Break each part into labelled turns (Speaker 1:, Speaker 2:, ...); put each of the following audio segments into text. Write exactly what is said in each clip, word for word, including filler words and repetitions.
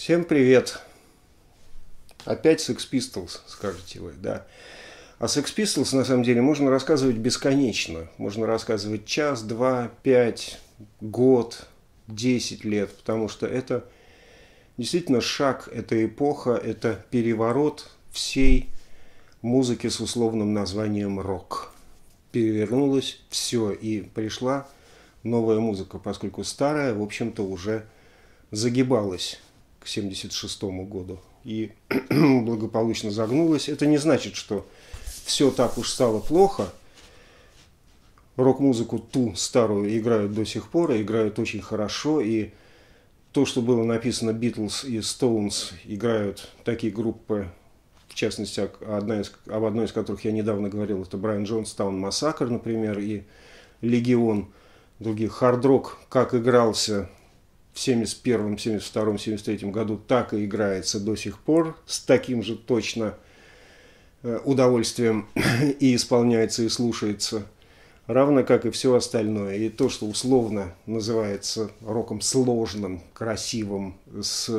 Speaker 1: Всем привет! Опять Sex Pistols, скажете вы, да. О Sex Pistols, на самом деле, можно рассказывать бесконечно. Можно рассказывать час, два, пять, год, десять лет, потому что это действительно шаг, это эпоха, это переворот всей музыки с условным названием рок. Перевернулось все, и пришла новая музыка, поскольку старая, в общем-то, уже загибалась к семьдесят шестому году и благополучно загнулась. Это не значит, что все так уж стало плохо. Рок-музыку ту старую играют до сих пор, и играют очень хорошо, и то, что было написано Beatles и Stones, играют такие группы, в частности, одна из, об одной из которых я недавно говорил, это Брайан Джонстаун Массакр, например, и Легион, других. Хард-рок, как игрался в семьдесят первом, семьдесят втором, семьдесят третьем году, так и играется до сих пор, с таким же точно удовольствием и исполняется, и слушается, равно как и все остальное. И то, что условно называется роком сложным, красивым, с,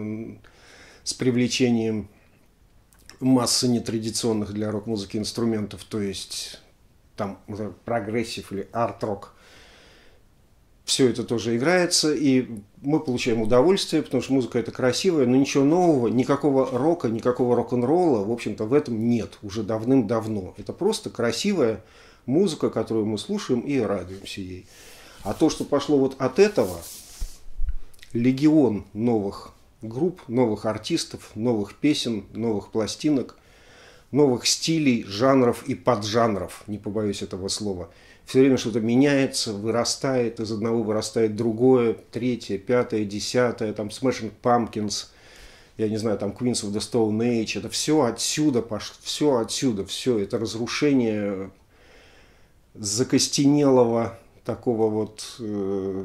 Speaker 1: с привлечением массы нетрадиционных для рок-музыки инструментов, то есть там прогрессив или арт-рок, все это тоже играется, и мы получаем удовольствие, потому что музыка это красивая, но ничего нового, никакого рока, никакого рок-н-ролла, в общем-то, в этом нет уже давным-давно. Это просто красивая музыка, которую мы слушаем и радуемся ей. А то, что пошло вот от этого, легион новых групп, новых артистов, новых песен, новых пластинок, новых стилей, жанров и поджанров, не побоюсь этого слова. Все время что-то меняется, вырастает, из одного вырастает другое, третье, пятое, десятое, там Smashing Pumpkins, я не знаю, там Queens of the Stone Age, это все отсюда пошло, все отсюда, все, это разрушение закостенелого такого вот э,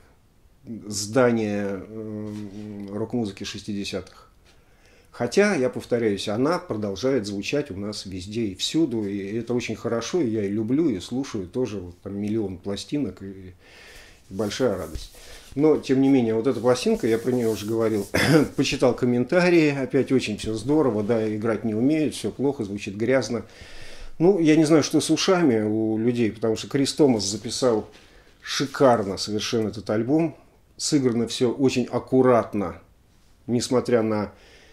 Speaker 1: здания э, рок-музыки шестидесятых. Хотя, я повторяюсь, она продолжает звучать у нас везде и всюду, и это очень хорошо, и я и люблю, и слушаю тоже, вот там миллион пластинок, и, и большая радость. Но, тем не менее, вот эта пластинка, я про нее уже говорил, почитал комментарии, опять очень все здорово, да, играть не умеют, все плохо, звучит грязно. Ну, я не знаю, что с ушами у людей, потому что Крис Томас записал шикарно совершенно этот альбом, сыграно все очень аккуратно, несмотря на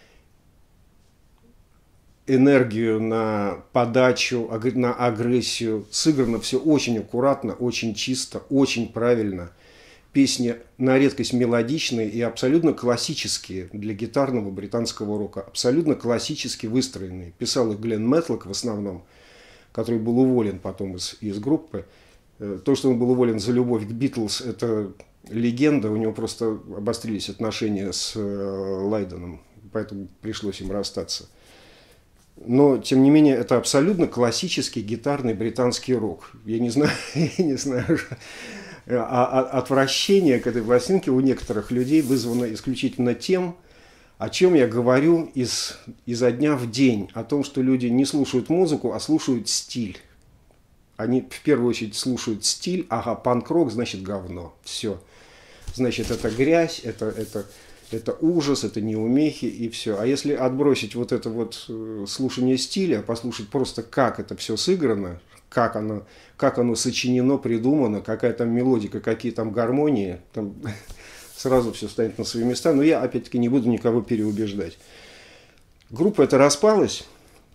Speaker 1: энергию, на подачу, на агрессию. Сыграно все очень аккуратно, очень чисто, очень правильно. Песни на редкость мелодичные и абсолютно классические для гитарного британского рока. Абсолютно классически выстроенные. Писал их Глен Мэтлок в основном, который был уволен потом из, из группы. То, что он был уволен за любовь к Битлз, это легенда. У него просто обострились отношения с Лайденом, поэтому пришлось им расстаться. Но, тем не менее, это абсолютно классический гитарный британский рок. Я не знаю, я не знаю, а отвращение к этой пластинке у некоторых людей вызвано исключительно тем, о чем я говорю из, изо дня в день. О том, что люди не слушают музыку, а слушают стиль. Они в первую очередь слушают стиль, ага, панк-рок, значит говно. Все. Значит, это грязь, это... это Это ужас, это неумехи и все. А если отбросить вот это вот слушание стиля, послушать просто, как это все сыграно, как оно, как оно сочинено, придумано, какая там мелодика, какие там гармонии, там сразу все станет на свои места. Но я, опять-таки, не буду никого переубеждать. Группа эта распалась,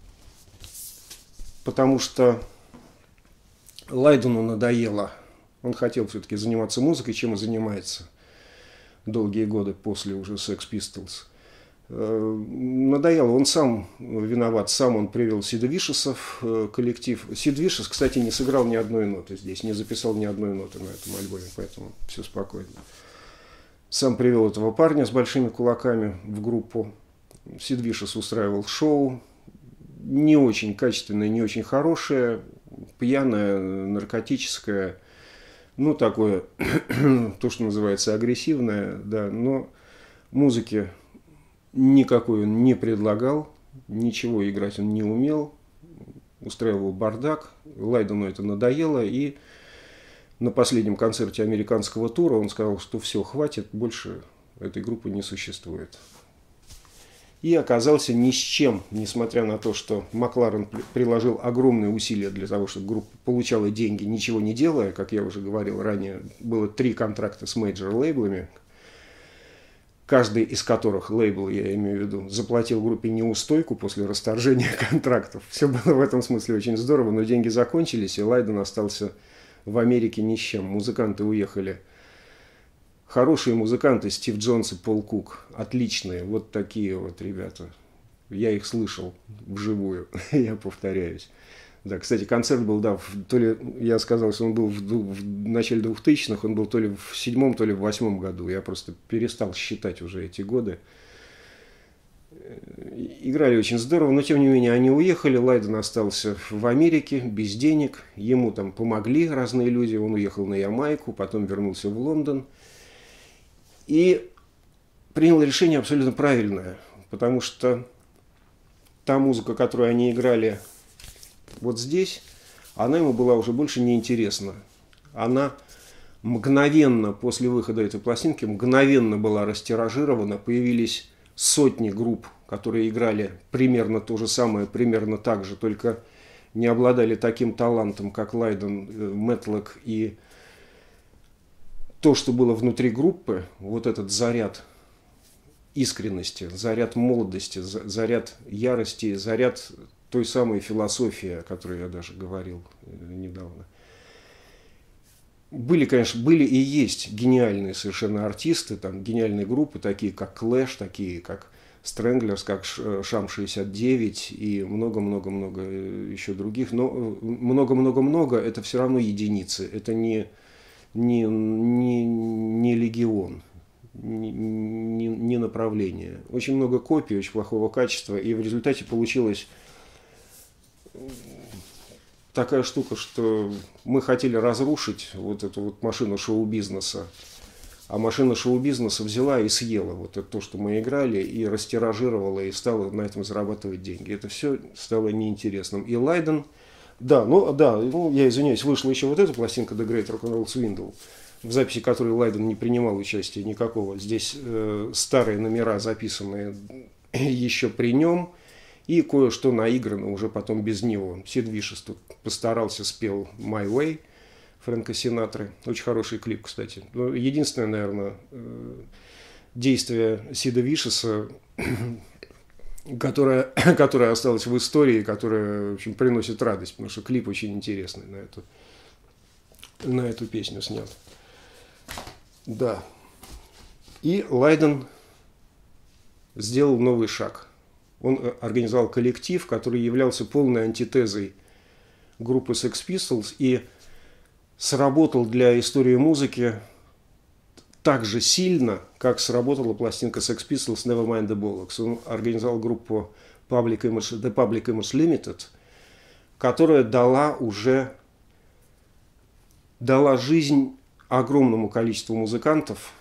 Speaker 1: потому что Лайдену надоело. Он хотел все-таки заниматься музыкой, чем и занимается долгие годы после уже Sex Pistols. Надоело, он сам виноват, сам он привел Сида Вишесов коллектив. Сид Вишес, кстати, не сыграл ни одной ноты здесь, не записал ни одной ноты на этом альбоме, поэтому все спокойно. Сам привел этого парня с большими кулаками в группу. Сид Вишес устраивал шоу, не очень качественное, не очень хорошее, пьяное, наркотическое. Ну, такое, то, что называется агрессивное, да, но музыки никакой он не предлагал, ничего играть он не умел, устраивал бардак, Лайдену это надоело, и на последнем концерте американского тура он сказал, что все, хватит, больше этой группы не существует. И оказался ни с чем, несмотря на то, что Макларен приложил огромные усилия для того, чтобы группа получала деньги, ничего не делая. Как я уже говорил ранее, было три контракта с мейджор-лейблами, каждый из которых, лейбл, я имею в виду, заплатил группе неустойку после расторжения контрактов. Все было в этом смысле очень здорово, но деньги закончились, и Лайден остался в Америке ни с чем. Музыканты уехали. Хорошие музыканты, Стив Джонс и Пол Кук, отличные, вот такие вот ребята. Я их слышал вживую, я повторяюсь. Да, кстати, концерт был, да, в, то ли, я сказал, что он был в, в начале двухтысячных, он был то ли в седьмом, то ли в восьмом году. Я просто перестал считать уже эти годы. Играли очень здорово, но тем не менее они уехали. Лайден остался в Америке без денег. Ему там помогли разные люди. Он уехал на Ямайку, потом вернулся в Лондон. И принял решение абсолютно правильное, потому что та музыка, которую они играли вот здесь, она ему была уже больше не интересна. Она мгновенно после выхода этой пластинки, мгновенно была растиражирована, появились сотни групп, которые играли примерно то же самое, примерно так же, только не обладали таким талантом, как Лайден, Мэтлок и то, что было внутри группы, вот этот заряд искренности, заряд молодости, заряд ярости, заряд той самой философии, о которой я даже говорил недавно. Были, конечно, были и есть гениальные совершенно артисты, там гениальные группы, такие как Clash, такие как Stranglers, как Шам шестьдесят девять и много-много-много еще других. Но много-много-много это все равно единицы, это не... Не, не, не легион, не, не, не направление. Очень много копий, очень плохого качества, и в результате получилась такая штука, что мы хотели разрушить вот эту вот машину шоу-бизнеса, а машина шоу-бизнеса взяла и съела вот это то, что мы играли, и растиражировала, и стала на этом зарабатывать деньги. Это все стало неинтересным. И Лайден... Да, ну да, ну, я извиняюсь, вышла еще вот эта пластинка The Great Rock'n'Roll Swindle, в записи которой Лайден не принимал участия никакого. Здесь э, старые номера, записанные еще при нем, и кое-что наиграно уже потом без него. Сид Вишес тут постарался, спел My Way Фрэнка Синатры. Очень хороший клип, кстати. Но единственное, наверное, э, действие Сида Вишеса, Которая, которая осталась в истории, которая, в общем, приносит радость, потому что клип очень интересный на эту, на эту песню снят. Да. И Лайден сделал новый шаг. Он организовал коллектив, который являлся полной антитезой группы Sex Pistols и сработал для истории музыки так же сильно, как сработала пластинка Sex Pistols Nevermind the Bollocks. Он организовал группу Public Image, The Public Image Limited, которая дала уже дала жизнь огромному количеству музыкантов,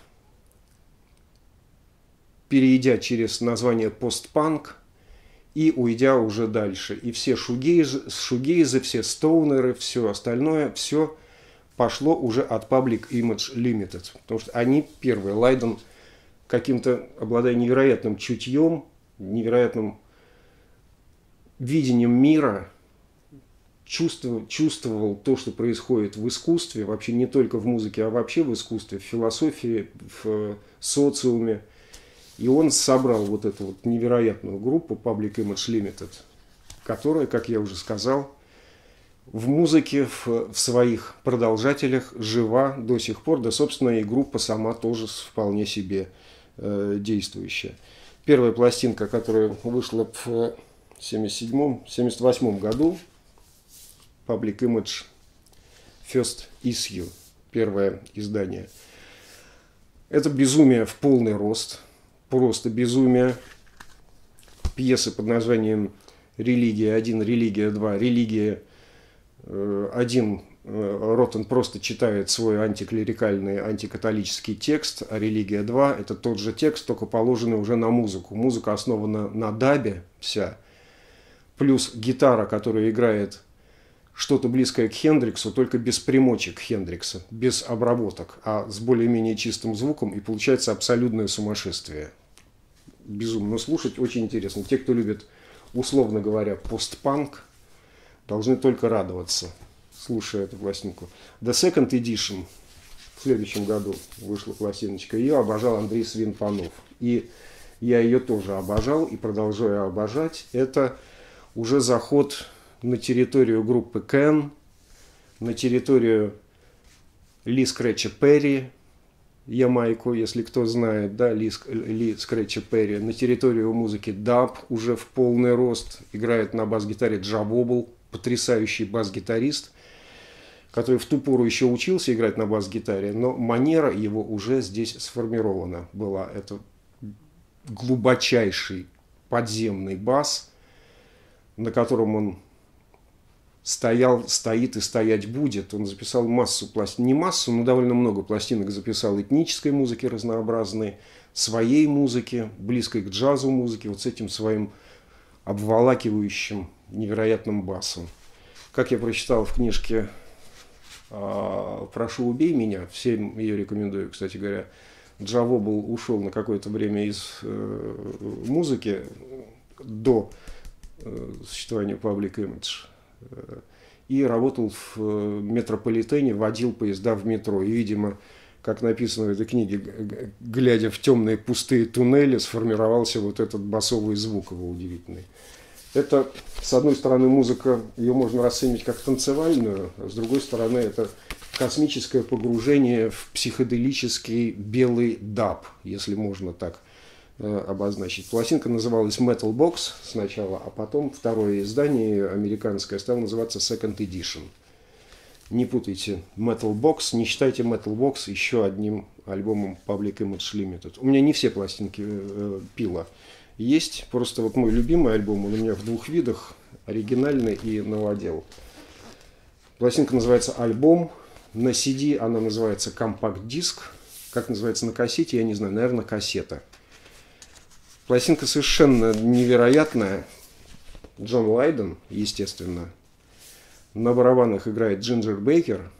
Speaker 1: перейдя через название постпанк и уйдя уже дальше. И все шугейзы, шугейзы, все стоунеры, все остальное, все пошло уже от Public Image Limited. Потому что они первые. Лайден каким-то, обладая невероятным чутьем, невероятным видением мира, чувствовал, чувствовал то, что происходит в искусстве, вообще не только в музыке, а вообще в искусстве, в философии, в социуме. И он собрал вот эту вот невероятную группу Public Image Limited, которая, как я уже сказал, в музыке, в, в своих продолжателях жива до сих пор, да, собственно, и группа сама тоже вполне себе э, действующая. Первая пластинка, которая вышла в семьдесят седьмом — семьдесят восьмом году, Public Image First Issue, первое издание. Это безумие в полный рост, просто безумие. Пьесы под названием «Религия один», «Религия два», «Религия один». Роттен просто читает свой антиклерикальный, антикатолический текст, а «Религия два» – это тот же текст, только положенный уже на музыку. Музыка основана на дабе вся, плюс гитара, которая играет что-то близкое к Хендриксу, только без примочек Хендрикса, без обработок, а с более-менее чистым звуком, и получается абсолютное сумасшествие. Безумно слушать, очень интересно. Те, кто любит, условно говоря, постпанк, должны только радоваться, слушая эту пластинку. The Second Edition, в следующем году вышла пластиночка, ее обожал Андрей Свинпанов. И я ее тоже обожал и продолжаю обожать. Это уже заход на территорию группы Кен, на территорию Ли Скретча Перри, Ямайку, если кто знает, да, Ли, Ли Скретча Перри, на территорию музыки даб уже в полный рост, играет на бас-гитаре Джа Вобл, потрясающий бас-гитарист, который в ту пору еще учился играть на бас-гитаре, но манера его уже здесь сформирована была. Это глубочайший подземный бас, на котором он стоял, стоит и стоять будет. Он записал массу пластинок, не массу, но довольно много пластинок записал этнической музыки разнообразной, своей музыки, близкой к джазу музыки, вот с этим своим обволакивающим невероятным басом. Как я прочитал в книжке «Прошу, убей меня», всем ее рекомендую, кстати говоря, Джа Вобл ушел на какое-то время из э, музыки до э, существования Public Image э, и работал в э, метрополитене, водил поезда в метро. И, видимо, как написано в этой книге, глядя в темные пустые туннели, сформировался вот этот басовый звук его удивительный. Это, с одной стороны, музыка, ее можно расценивать как танцевальную, а с другой стороны, это космическое погружение в психоделический белый даб, если можно так э, обозначить. Пластинка называлась Metal Box сначала, а потом второе издание американское стало называться Second Edition. Не путайте Metal Box, не считайте Metal Box еще одним альбомом Public Image Limited. У меня не все пластинки э, пила. Есть просто вот мой любимый альбом, он у меня в двух видах, оригинальный и новодел. Пластинка называется «Альбом». На си ди она называется «Компакт-диск». Как называется на кассете, я не знаю, наверное, кассета. Пластинка совершенно невероятная. Джон Лайден, естественно. На барабанах играет Джинджер Бейкер.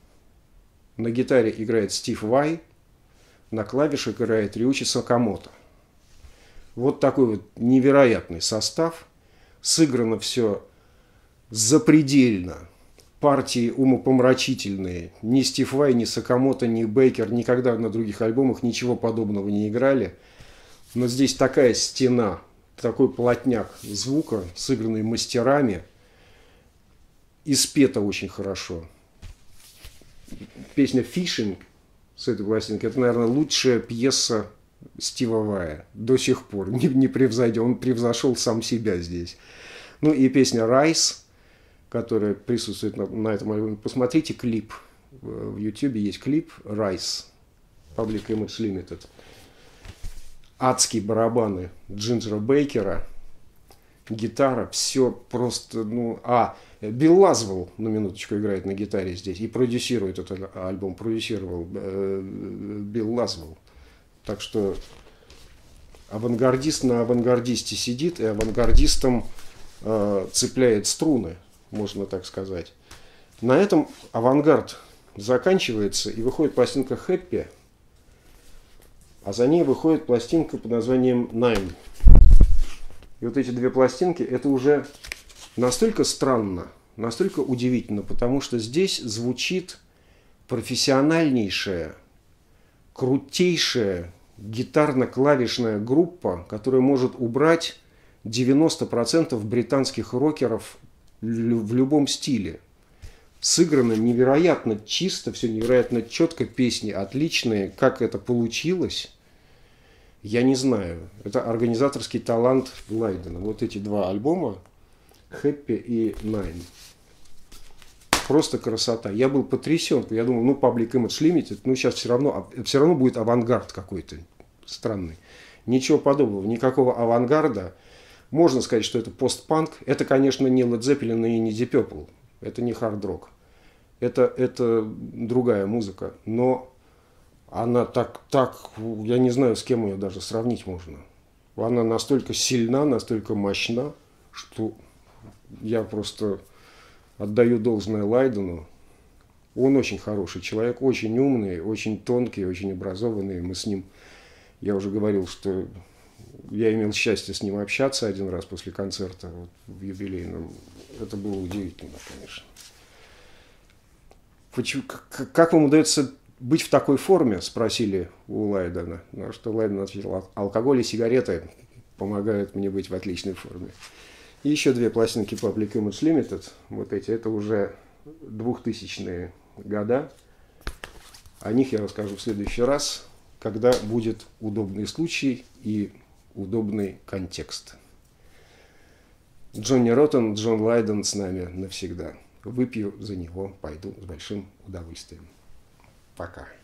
Speaker 1: На гитаре играет Стив Вай. На клавишах играет Рюичи Сакамото. Вот такой вот невероятный состав. Сыграно все запредельно. Партии умопомрачительные. Ни Стив Вай, ни Сакамото, ни Бейкер никогда на других альбомах ничего подобного не играли. Но здесь такая стена, такой плотняк звука, сыгранный мастерами. И спето очень хорошо. Песня «Fishing» с этой пластинки, это, наверное, лучшая пьеса Стива Вая до сих пор, не, не превзойдя, он превзошел сам себя здесь. Ну и песня «Rise», которая присутствует на, на этом альбоме. Посмотрите клип, в YouTube есть клип «Rise», Public Image Limited. Адские барабаны Джинджера Бейкера, гитара, все просто, ну, а, Билл Лазвелл, на минуточку, играет на гитаре здесь и продюсирует этот альбом, продюсировал э, Билл Лазвелл. Так что авангардист на авангардисте сидит и авангардистом э, цепляет струны, можно так сказать. На этом авангард заканчивается и выходит пластинка «Happy», а за ней выходит пластинка под названием «Nine». И вот эти две пластинки, это уже настолько странно, настолько удивительно, потому что здесь звучит профессиональнейшая, крутейшая гитарно-клавишная группа, которая может убрать девяносто процентов британских рокеров в любом стиле. Сыграно невероятно чисто, все невероятно четко, песни отличные. Как это получилось, я не знаю. Это организаторский талант Лайдена. Вот эти два альбома, «Happy» и «Nine». Просто красота. Я был потрясен. Я думал, ну, Public Image Limited, ну, сейчас все равно, все равно будет авангард какой-то странный. Ничего подобного, никакого авангарда. Можно сказать, что это постпанк. Это, конечно, не Led Zeppelin и не Deep Purple. Это не хард-рок. Это, это другая музыка. Но она так, так, я не знаю, с кем ее даже сравнить можно. Она настолько сильна, настолько мощна, что я просто отдаю должное Лайдену. Он очень хороший человек, очень умный, очень тонкий, очень образованный. Мы с ним, я уже говорил, что я имел счастье с ним общаться один раз после концерта вот, в юбилейном. Это было удивительно, конечно. Почему, как, как вам удается быть в такой форме, спросили у Лайдена. На что Лайден ответил: алкоголь и сигареты помогают мне быть в отличной форме. И еще две пластинки Public Image Limited, вот эти, это уже двухтысячные года. О них я расскажу в следующий раз, когда будет удобный случай и удобный контекст. Джонни Роттен, Джон Лайден с нами навсегда. Выпью за него, пойду с большим удовольствием. Пока.